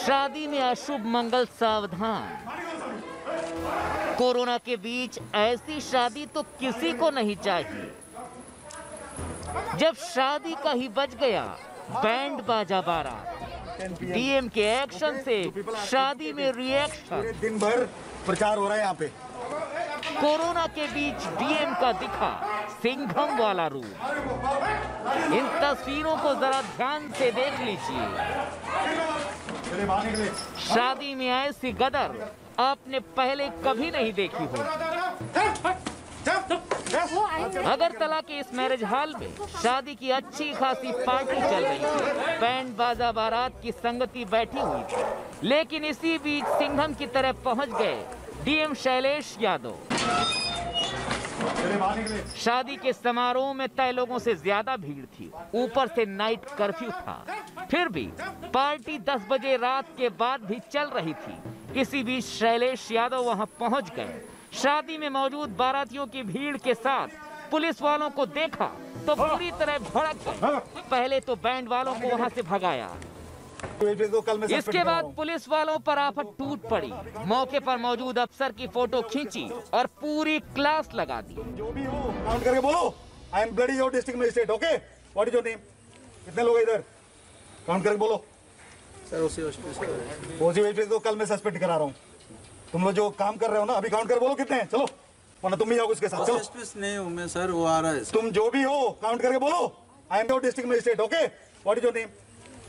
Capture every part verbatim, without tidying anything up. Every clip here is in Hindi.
शादी में अशुभ मंगल सावधान। कोरोना के बीच ऐसी शादी तो किसी को नहीं चाहिए। जब शादी का ही बज गया बैंड बाजा बारात, डीएम के एक्शन से शादी में रिएक्शन। दिन भर प्रचार हो रहा है यहाँ पे। कोरोना के बीच डीएम का दिखा सिंघम वाला रूप। इन तस्वीरों को जरा ध्यान से देख लीजिए। शादी में ऐसी गदर आपने पहले कभी नहीं देखी हो। अगरतला के इस मैरिज हॉल में शादी की अच्छी खासी पार्टी चल रही थी। बैंड बाजा बारात की संगति बैठी हुई थी, लेकिन इसी बीच सिंघम की तरफ पहुंच गए डीएम शैलेश यादव। शादी के समारोह में तय लोगों से ज्यादा भीड़ थी, ऊपर से नाइट कर्फ्यू था। फिर भी पार्टी दस बजे रात के बाद भी चल रही थी। इसी बीच शैलेश यादव वहां पहुंच गए। शादी में मौजूद बारातियों की भीड़ के साथ पुलिस वालों को देखा तो पूरी तरह भड़क गए। पहले तो बैंड वालों को वहां से भगाया, इसके बाद पुलिस वालों पर आफत टूट पड़ी। मौके पर मौजूद अफसर की फोटो खींची और पूरी क्लास लगा दी। जो भी हो काउंट करके बोलो। I am bloody your district magistrate. Okay, what is your name? कितने लोग इधर? काउंट करके बोलो। Sir OC hospital OC hospital को कल मैं सस्पेंड करा रहा हूँ। तुम लोग जो काम कर रहे हो ना, अभी काउंट कर बोलो कितने हैं। चलो, वरना तुम ही जाओगे उसके साथ। चलो, नहीं हूँ मैं सर, वो आ रहा है। तुम जो भी हो काउंट करके बोलो। I am your district magistrate. Okay, what is your name?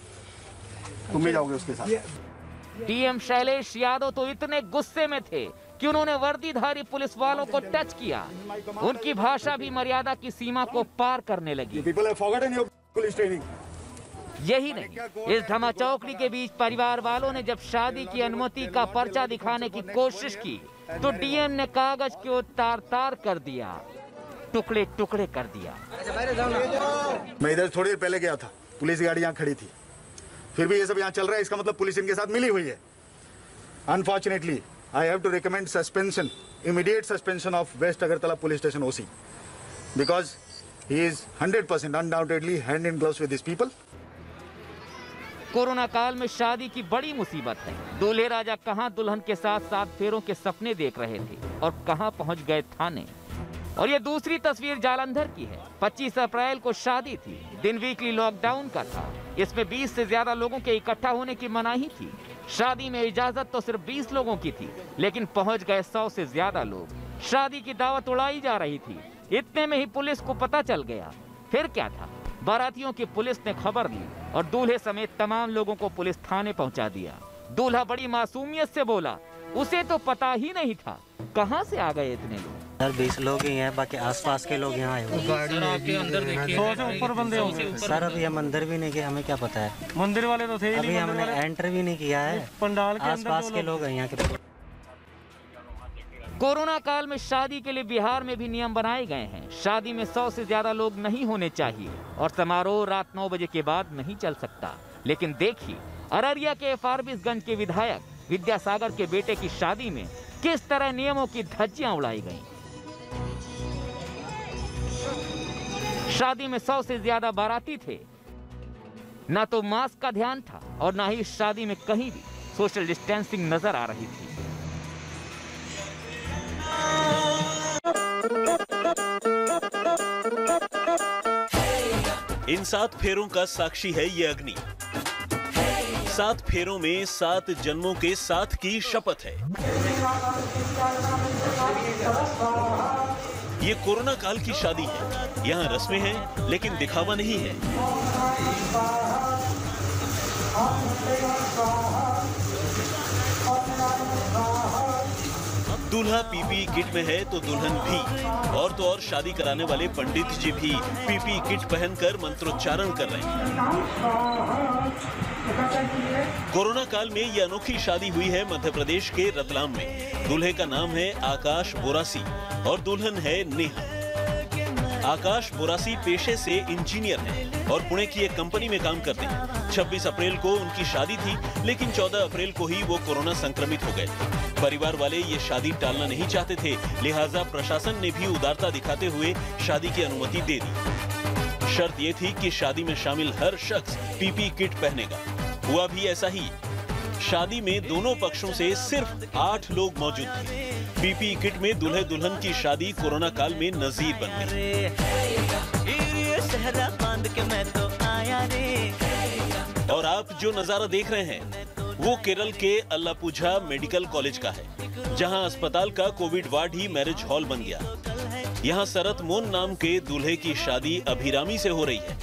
तुम ही जाओगे उसके साथ। डीएम शैलेश यादव तो इतने गुस्से में थे कि उन्होंने वर्दीधारी पुलिस वालों को टच किया। उनकी भाषा भी मर्यादा की सीमा को पार करने लगी। People have forgotten your police training. यही नहीं, इस धमाचौकड़ी के बीच परिवार वालों ने जब शादी की अनुमति का पर्चा दिखाने की कोशिश की तो डीएम ने कागज को तार तार कर दिया, टुकड़े टुकड़े कर दिया। मैं इधर थोड़ी देर पहले गया था, पुलिस गाड़ी यहाँ खड़ी थी, फिर भी ये सब यहाँ चल रहा है। इसका मतलब पुलिस इनके साथ मिली हुई है। Unfortunately I have to recommend suspension, immediate suspension of west Agartala police station OC, because he is hundred percent undoubtedly hand in gloves with this people. Corona काल में शादी की बड़ी मुसीबत है। दूल्हे राजा कहां दुल्हन के साथ सात फेरों के सपने देख रहे थे और कहां पहुंच गए थाने। और ये दूसरी तस्वीर जालंधर की है। पच्चीस अप्रैल को शादी थी, दिन वीकली लॉकडाउन का था। इसमें बीस से ज्यादा लोगों के इकट्ठा होने की मनाही थी। शादी में इजाजत तो सिर्फ बीस लोगों की थी, लेकिन पहुंच गए सौ से ज्यादा लोग। शादी की दावत उड़ाई जा रही थी। इतने में ही पुलिस को पता चल गया। फिर क्या था, बारातियों की पुलिस ने खबर दी और दूल्हे समेत तमाम लोगों को पुलिस थाने पहुंचा दिया। दूल्हा बड़ी मासूमियत से बोला, उसे तो पता ही नहीं था कहां से आ गए इतने लोग। सर बीस लोग ही हैं, बाकी आसपास के लोग यहाँ आए हुए। सर आपके अंदर देखिए ऊपर बंदे होंगे। सर अभी हम अंदर भी नहीं गए, हमें क्या पता है। मंदिर वाले तो थे, अभी हमने एंटर भी नहीं किया है। पंडाल के आसपास के लोग हैं यहाँ के। कोरोना काल में शादी के लिए बिहार में भी नियम बनाए गए हैं। शादी में सौ से ज्यादा लोग नहीं होने चाहिए और समारोह रात नौ बजे के बाद नहीं चल सकता। लेकिन देखिए, अररिया के फारबिसगंज के विधायक विद्यासागर के बेटे की शादी में किस तरह नियमों की धज्जियां उड़ाई गईं। शादी में सौ से ज्यादा बाराती थे। न तो मास्क का ध्यान था और न ही शादी में कहीं भी सोशल डिस्टेंसिंग नजर आ रही थी। इन सात फेरों का साक्षी है ये अग्नि। सात फेरों में सात जन्मों के साथ की शपथ है। ये कोरोना काल की शादी है। यहाँ रस्में हैं, लेकिन दिखावा नहीं है। दूल्हा पीपी किट में है तो दुल्हन भी। और तो और शादी कराने वाले पंडित जी भी पीपी किट पहनकर मंत्रोच्चारण कर रहे हैं। कोरोना काल में ये अनोखी शादी हुई है मध्य प्रदेश के रतलाम में। दूल्हे का नाम है आकाश बोरासी और दुल्हन है नेहा। आकाश बोरासी पेशे से इंजीनियर हैं और पुणे की एक कंपनी में काम करते हैं। छब्बीस अप्रैल को उनकी शादी थी, लेकिन चौदह अप्रैल को ही वो कोरोना संक्रमित हो गए। परिवार वाले ये शादी टालना नहीं चाहते थे, लिहाजा प्रशासन ने भी उदारता दिखाते हुए शादी की अनुमति दे दी। शर्त ये थी कि शादी में शामिल हर शख्स पीपी किट पहनेगा। हुआ भी ऐसा ही। शादी में दोनों पक्षों से सिर्फ आठ लोग मौजूद थे। पीपी किट में दूल्हे दुल्हन की शादी कोरोना काल में नजीर बन गई। और आप जो नजारा देख रहे हैं वो केरल के अल्लापुझा मेडिकल कॉलेज का है, जहां अस्पताल का कोविड वार्ड ही मैरिज हॉल बन गया। यहां शरत मोन नाम के दूल्हे की शादी अभिरामी से हो रही है।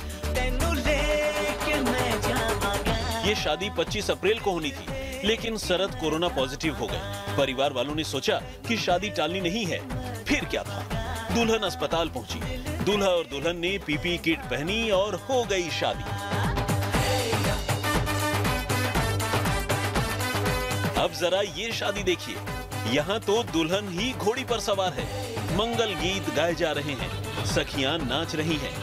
ये शादी पच्चीस अप्रैल को होनी थी, लेकिन शरत कोरोना पॉजिटिव हो गए। परिवार वालों ने सोचा कि शादी टालनी नहीं है, फिर क्या था, दुल्हन अस्पताल पहुंची। दूल्हा और दुल्हन ने पीपी किट पहनी और हो गई शादी। अब जरा ये शादी देखिए, यहाँ तो दुल्हन ही घोड़ी पर सवार है, मंगल गीत गाए जा रहे हैं, सखियां नाच रही हैं।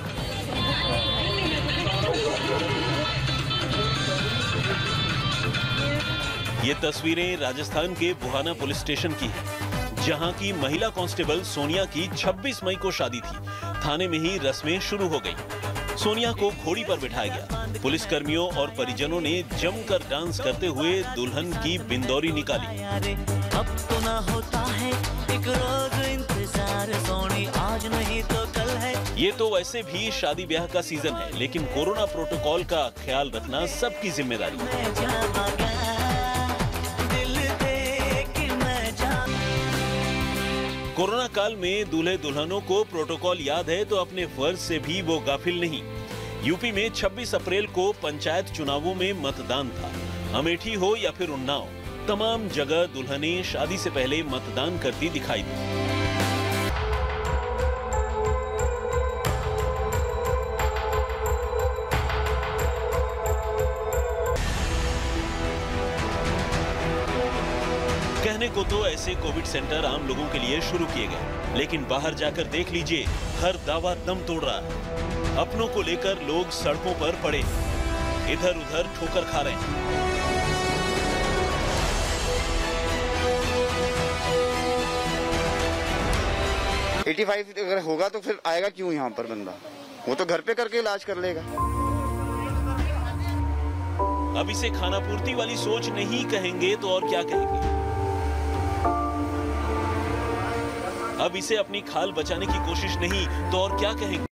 ये तस्वीरें राजस्थान के बुहाना पुलिस स्टेशन की हैं, जहां की महिला कांस्टेबल सोनिया की छब्बीस मई को शादी थी। थाने में ही रस्में शुरू हो गई। सोनिया को घोड़ी पर बिठाया गया। पुलिस कर्मियों और परिजनों ने जमकर डांस करते हुए दुल्हन की बिंदौरी निकाली। अब तो ना होता है एक रोज इंतजार, सोनी आज नहीं तो कल है। ये तो वैसे भी शादी ब्याह का सीजन है, लेकिन कोरोना प्रोटोकॉल का ख्याल रखना सबकी जिम्मेदारी है। कोरोना काल में दूल्हे दुल्हनों को प्रोटोकॉल याद है तो अपने फर्ज से भी वो गाफिल नहीं। यूपी में छब्बीस अप्रैल को पंचायत चुनावों में मतदान था। अमेठी हो या फिर उन्नाव, तमाम जगह दुल्हनें शादी से पहले मतदान करती दिखाई दी। कहने को तो ऐसे कोविड सेंटर आम लोगों के लिए शुरू किए गए, लेकिन बाहर जाकर देख लीजिए, हर दावा दम तोड़ रहा है। अपनों को लेकर लोग सड़कों पर पड़े, इधर उधर ठोकर खा रहे हैं। पचासी अगर होगा तो फिर आएगा क्यों यहाँ पर बंदा? वो तो घर पे करके इलाज कर लेगा। अब इसे खानापूर्ति वाली सोच नहीं कहेंगे तो और क्या कहेंगे? अब इसे अपनी खाल बचाने की कोशिश नहीं तो और क्या कहेंगे?